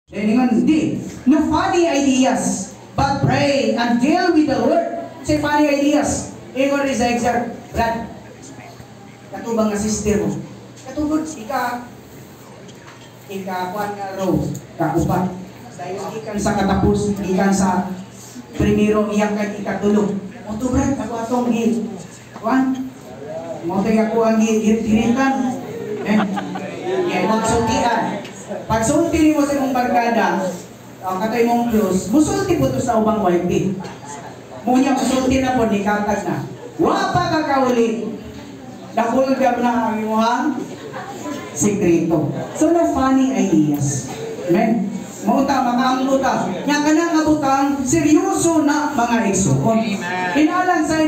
Dengan di, no funny ideas, but pray and deal with the Lord. Say funny ideas. Ingon rin sa exam, Brad, katubang nga sister mo. Katubang, kuan nga row, kaupat. Dahil ikan sa katapos, ikan sa primero, iyak kay ikatulog. O to Brad, ako atong kuan. Mo tayo ako ang hiritan. Magsultian. Pag sulti mo sa mong barkada, katay mong close, musulti po to sa ubang wife. Munya musulti na po, nikatag na. Wapa ka kauli. Nakulgab na ang imuhang sekreto. So, no funny ideas. Amen? Mauta, makaangluta. Nga ka na nga butang, seryoso na mga igsoon. Inalang sa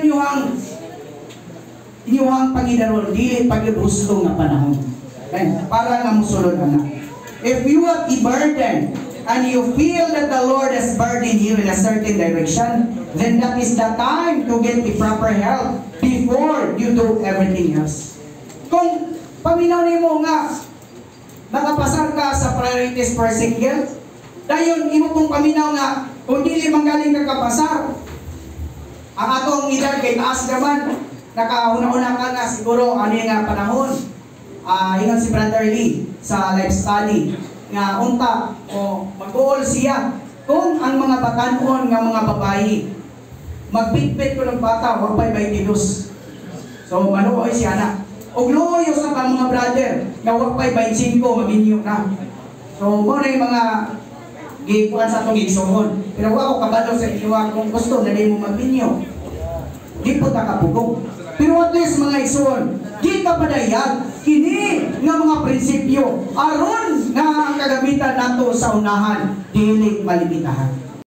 inyuhang Panginoon, dili pag-ibusto nga panahon. Amen? Para nga musulod na. If you have a burden and you feel that the Lord has burdened you in a certain direction, then that is the time to get the proper help before you do everything else. Kung paminaw mo nga, nakapasar ka sa priorities per single, dayon imo kong paminaw nga, kung dili manggaling ka kapasar, ang atong edad kay taas naman, nakauna-una ka na siguro ano nga panahon. Ingon si Brother Lee sa life study nga unta o mag-goal siya kung ang mga batanon nga mga babayi magbitbit ko ng bata wag pa'y 22. So manuoy siya na og loyo sa mga brother nga wag pa'y 25 maminyo na. So mo na yung mga gikuan sa itong igsoon. Pero ako kabalo sa iwa kung gusto na di mo maminyo di po takapugong. Pero at least mga igsoon, di ka padayag kini nga mga prinsipyo aron nga ang kagamitan nato sa unahan dili malimitahan.